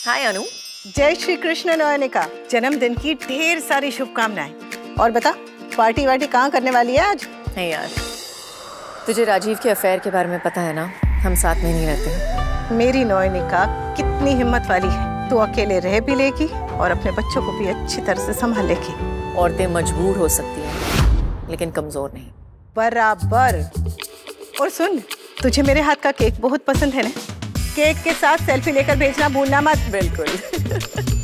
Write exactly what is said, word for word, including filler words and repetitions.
हाय अनु। जय श्री कृष्ण नयनिका, जन्मदिन की ढेर सारी शुभकामनाएं। और बता, पार्टी वार्टी कहाँ करने वाली है आज? नहीं यार, तुझे राजीव के अफेयर के बारे में पता है ना, हम साथ में नहीं रहते। मेरी नयनिका कितनी हिम्मत वाली है, तू अकेले रह भी लेगी और अपने बच्चों को भी अच्छी तरह से संभाल लेगी। औरतें मजबूर हो सकती हैं लेकिन कमजोर नहीं। बराबर। और सुन, तुझे मेरे हाथ का केक बहुत पसंद है ना? केक के साथ सेल्फी लेकर भेजना भूलना मत। बिल्कुल।